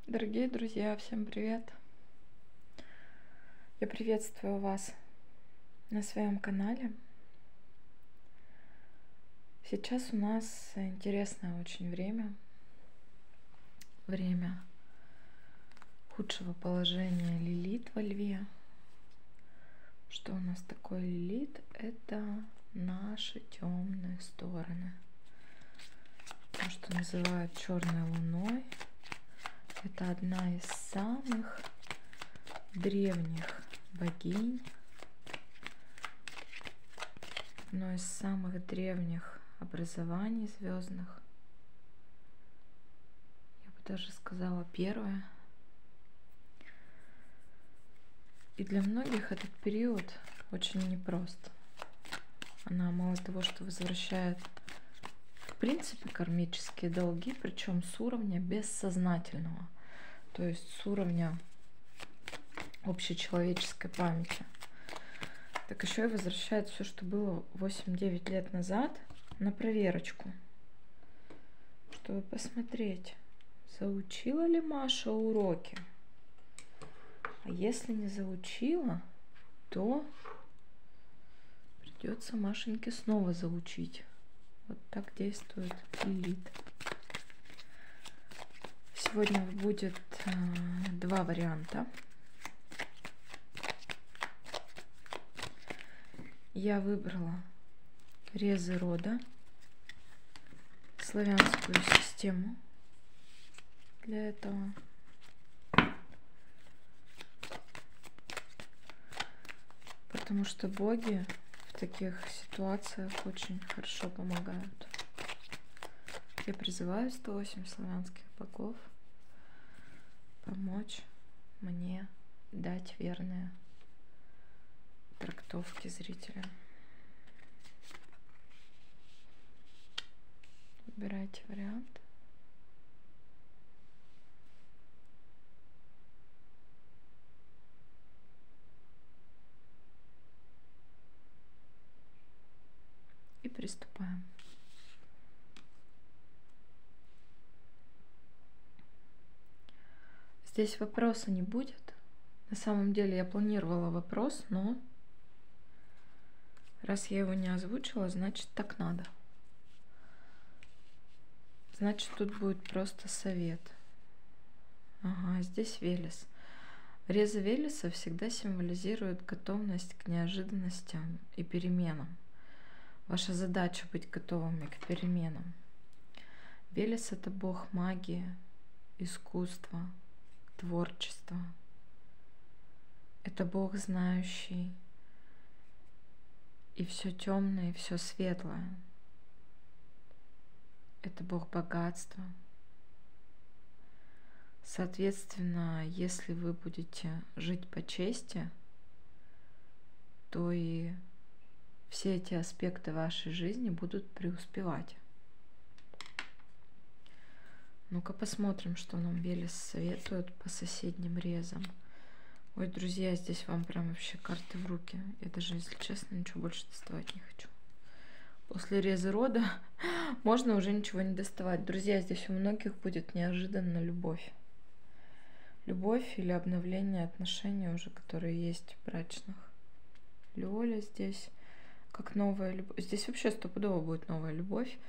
Дорогие друзья, всем привет! Я приветствую вас на своем канале. Сейчас у нас интересное очень время. Время худшего положения Лилит во Льве. Что у нас такое Лилит? Это наши темные стороны. То, что называют черной луной. Это одна из самых древних богинь, одно из самых древних образований звездных. Я бы даже сказала первое. И для многих этот период очень непрост. Она мало того, что возвращает в принципе кармические долги, причем с уровня бессознательного, то есть с уровня общечеловеческой памяти. Так еще и возвращает все, что было 8-9 лет назад, на проверочку, чтобы посмотреть, заучила ли Маша уроки. А если не заучила, то придется Машеньке снова заучить. Вот так действует Лилит. Сегодня будет два варианта. Я выбрала резы рода, славянскую систему для этого. Потому что боги в таких ситуациях очень хорошо помогают. Я призываю 108 славянских богов помочь мне дать верные трактовки зрителям. Выбирайте вариант. И приступаем. Здесь вопроса не будет. На самом деле я планировала вопрос, но раз я его не озвучила, значит так надо. Значит, тут будет просто совет. Ага, здесь Велес. Резы Велеса всегда символизируют готовность к неожиданностям и переменам. Ваша задача быть готовыми к переменам. Велес — это бог магии, искусства, творчества. Это бог, знающий и все темное, и все светлое. Это бог богатства. Соответственно, если вы будете жить по чести, то и все эти аспекты вашей жизни будут преуспевать. Ну-ка посмотрим, что нам Велес советует по соседним резам. Ой, друзья, здесь вам прям вообще карты в руки. Я даже, если честно, ничего больше доставать не хочу. После реза рода можно уже ничего не доставать. Друзья, здесь у многих будет неожиданно любовь. Любовь или обновление отношений уже, которые есть брачных. Лёля здесь как новая любовь. Здесь вообще стопудово будет новая любовь.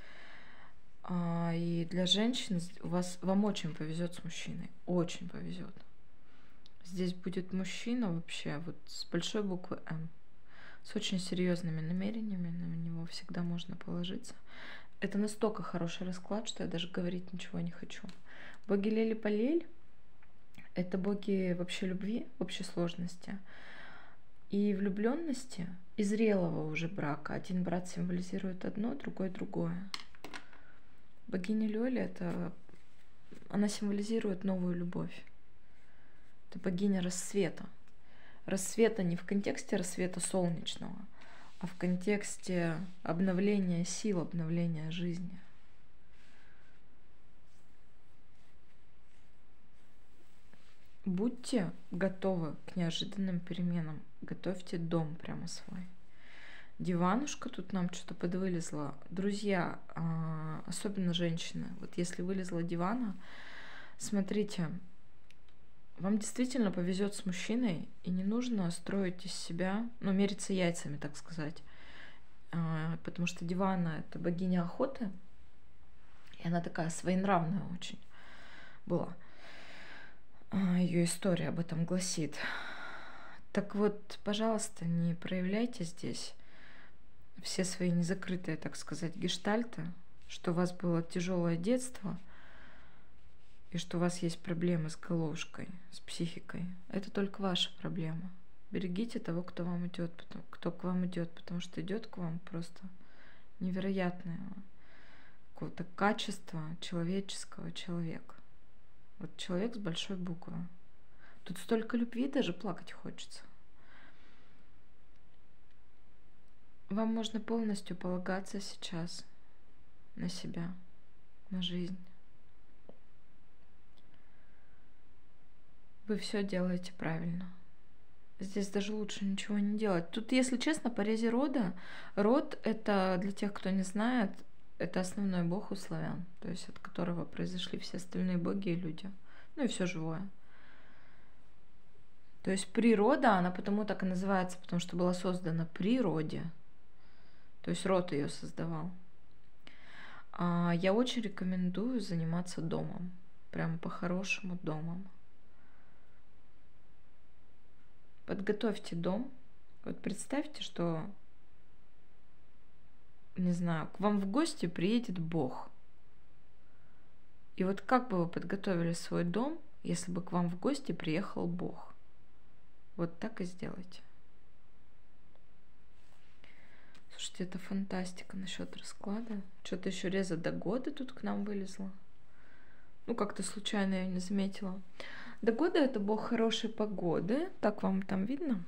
И для женщин вам очень повезет с мужчиной. Очень повезет. Здесь будет мужчина вообще вот с большой буквы М. С очень серьезными намерениями. На него всегда можно положиться. Это настолько хороший расклад, что я даже говорить ничего не хочу. Боги Лели-Полель — это боги вообще любви в общей сложности. И влюбленности, и зрелого уже брака. Один брак символизирует одно, другой другое. Богиня Лёля она символизирует новую любовь. Это богиня рассвета. Рассвета не в контексте рассвета солнечного, а в контексте обновления сил, обновления жизни. Будьте готовы к неожиданным переменам. Готовьте дом прямо свой. Диванушка тут нам что-то подвылезла. Друзья, особенно женщины, вот если вылезла дивана, смотрите, вам действительно повезет с мужчиной, и не нужно строить из себя, ну, мериться яйцами, так сказать. Потому что Дивана — это богиня охоты, и она такая своенравная очень была. Ее история об этом гласит. Так вот, пожалуйста, не проявляйте здесь все свои незакрытые, так сказать, гештальты, что у вас было тяжелое детство и что у вас есть проблемы с головушкой, с психикой. Это только ваша проблема. Берегите того, кто вам идет, кто к вам идет, потому что идет к вам просто невероятное какого-то качества человеческого человека. Вот человек с большой буквы. Тут столько любви, даже плакать хочется. Вам можно полностью полагаться сейчас на себя, на жизнь. Вы все делаете правильно. Здесь даже лучше ничего не делать. Тут, если честно, по резе рода, род — это, для тех, кто не знает, это основной бог у славян, то есть от которого произошли все остальные боги и люди, ну и все живое. То есть природа, она потому так и называется, потому что была создана при роде, то есть род ее создавал. Я очень рекомендую заниматься домом, прям по-хорошему домом. Подготовьте дом. Вот представьте, что, не знаю, к вам в гости приедет Бог. И вот как бы вы подготовили свой дом, если бы к вам в гости приехал Бог? Вот так и сделайте. Слушайте, это фантастика насчет расклада. Что-то еще реза до года тут к нам вылезла. Ну, как-то случайно я не заметила. До года — это бог хорошей погоды. Так вам там видно?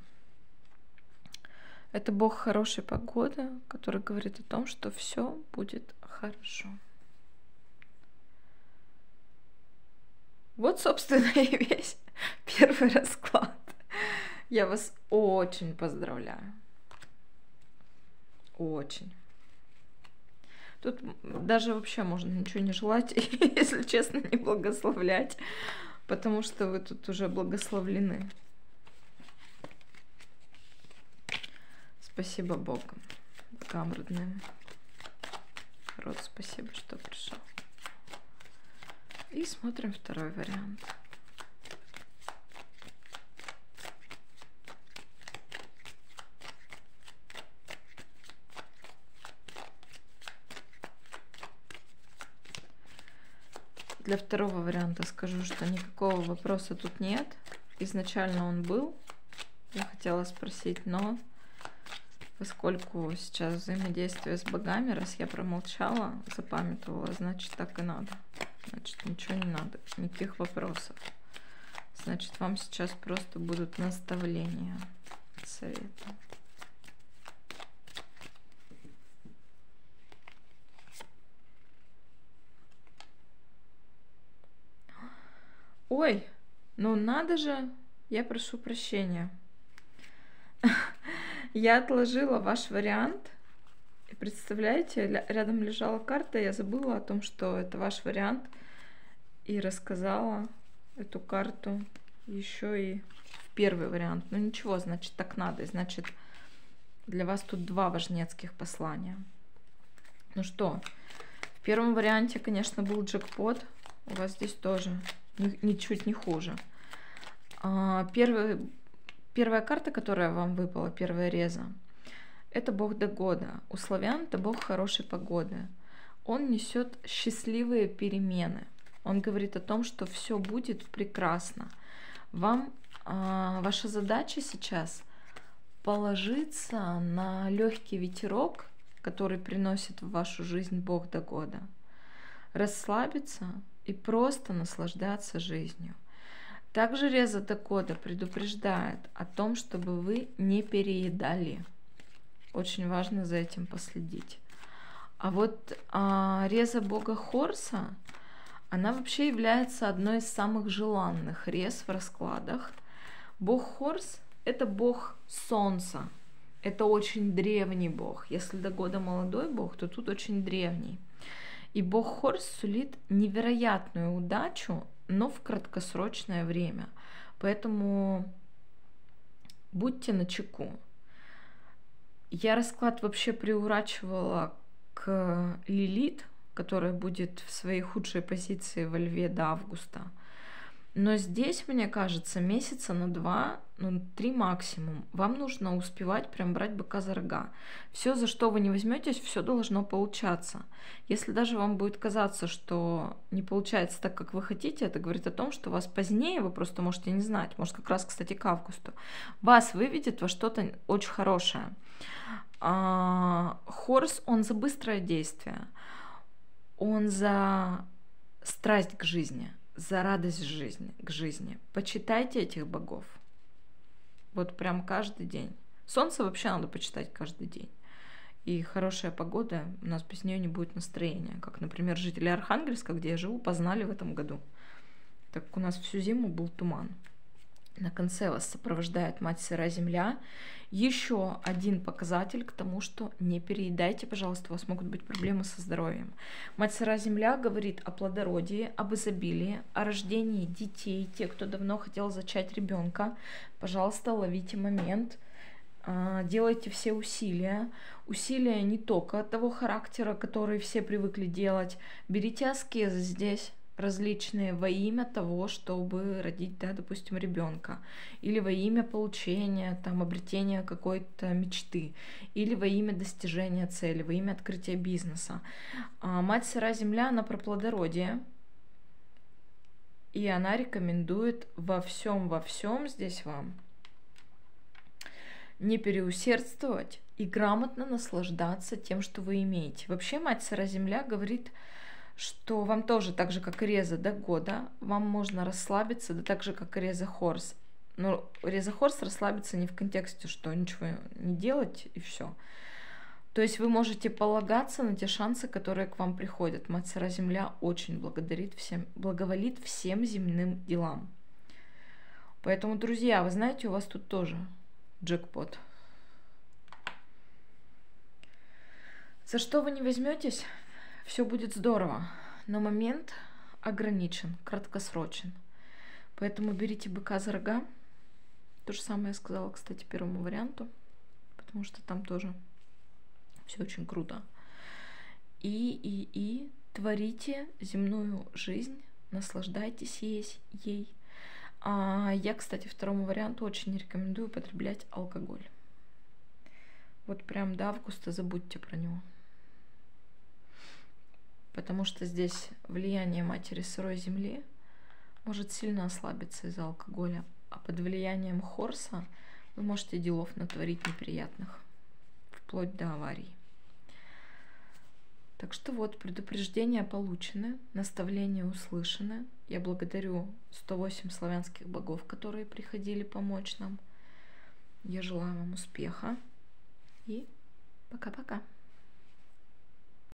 Это бог хорошей погоды, который говорит о том, что все будет хорошо. Вот, собственно, и весь первый расклад. Я вас очень поздравляю. Очень. Тут даже вообще можно ничего не желать, если честно, не благословлять, потому что вы тут уже благословлены. Спасибо Богу, богам родным. Род, спасибо, что пришел. И смотрим второй вариант. Для второго варианта скажу, что никакого вопроса тут нет. Изначально он был. Я хотела спросить, но поскольку сейчас взаимодействие с богами, раз я промолчала, запамятовала, значит, так и надо. Значит, ничего не надо, никаких вопросов. Значит, вам сейчас просто будут наставления, советы. Ой, ну надо же, я прошу прощения. Я отложила ваш вариант. И представляете, рядом лежала карта, я забыла о том, что это ваш вариант. И рассказала эту карту еще и в первый вариант. Ну ничего, значит, так надо. Значит, для вас тут два важнецких послания. Ну что, в первом варианте, конечно, был джекпот. У вас здесь тоже ничуть не хуже. Первая карта, которая вам выпала, первая реза, это бог Дагода. У славян это бог хорошей погоды. Он несет счастливые перемены. Он говорит о том, что все будет прекрасно. Вам ваша задача сейчас положиться на легкий ветерок, который приносит в вашу жизнь бог Дагода, расслабиться и просто наслаждаться жизнью. Также реза Дагода предупреждает о том, чтобы вы не переедали. Очень важно за этим последить. А вот реза бога Хорса, она вообще является одной из самых желанных рез в раскладах. Бог Хорс — это бог солнца. Это очень древний бог. Если Дагода молодой бог, то тут очень древний. И бог Хорс сулит невероятную удачу но в краткосрочное время. Поэтому будьте начеку. Я расклад вообще приурачивала к Лилит, которая будет в своей худшей позиции во Льве до августа. Но здесь, мне кажется, месяца на 2, 3 максимум. Вам нужно успевать прям брать быка за рога. Все, за что вы не возьметесь, все должно получаться. Если даже вам будет казаться, что не получается так, как вы хотите, это говорит о том, что вас позднее, вы просто можете не знать, может как раз, кстати, к августу, вас выведет во что-то очень хорошее. Хорс, он за быстрое действие, он за страсть к жизни, за радость жизни, к жизни. Почитайте этих богов. Вот прям каждый день. Солнце вообще надо почитать каждый день. И хорошая погода, у нас без нее не будет настроения. Как, например, жители Архангельска, где я живу, познали в этом году. Так как у нас всю зиму был туман. На конце вас сопровождает Мать Сыра Земля. Еще один показатель к тому, что не переедайте, пожалуйста, у вас могут быть проблемы со здоровьем. Мать Сыра Земля говорит о плодородии, об изобилии, о рождении детей. Те, кто давно хотел зачать ребенка, пожалуйста, ловите момент, делайте все усилия. Усилия не только того характера, который все привыкли делать. Берите аскезы здесь различные во имя того, чтобы родить, да, допустим, ребенка, или во имя получения, там, обретения какой-то мечты, или во имя достижения цели, во имя открытия бизнеса. Мать Сыра Земля, она про плодородие, и она рекомендует во всем здесь вам не переусердствовать и грамотно наслаждаться тем, что вы имеете. Вообще Мать Сыра Земля говорит, что вам тоже, так же, как и Реза, до года, вам можно расслабиться, да так же, как и Реза Хорс. Но Реза Хорс расслабиться не в контексте, что ничего не делать и все. То есть вы можете полагаться на те шансы, которые к вам приходят. Мать Сыра Земля очень благоволит всем земным делам. Поэтому, друзья, вы знаете, у вас тут тоже джекпот. За что вы не возьметесь, все будет здорово, но момент ограничен, краткосрочен. Поэтому берите быка за рога. То же самое я сказала, кстати, первому варианту, потому что там тоже все очень круто. И творите земную жизнь, наслаждайтесь ей. Я, кстати, второму варианту очень не рекомендую употреблять алкоголь. Вот прям до августа забудьте про него. Потому что здесь влияние Матери Сырой Земли может сильно ослабиться из-за алкоголя. А под влиянием Хорса вы можете делов натворить неприятных, вплоть до аварий. Так что вот, предупреждения получены, наставления услышаны. Я благодарю 108 славянских богов, которые приходили помочь нам. Я желаю вам успеха и пока-пока.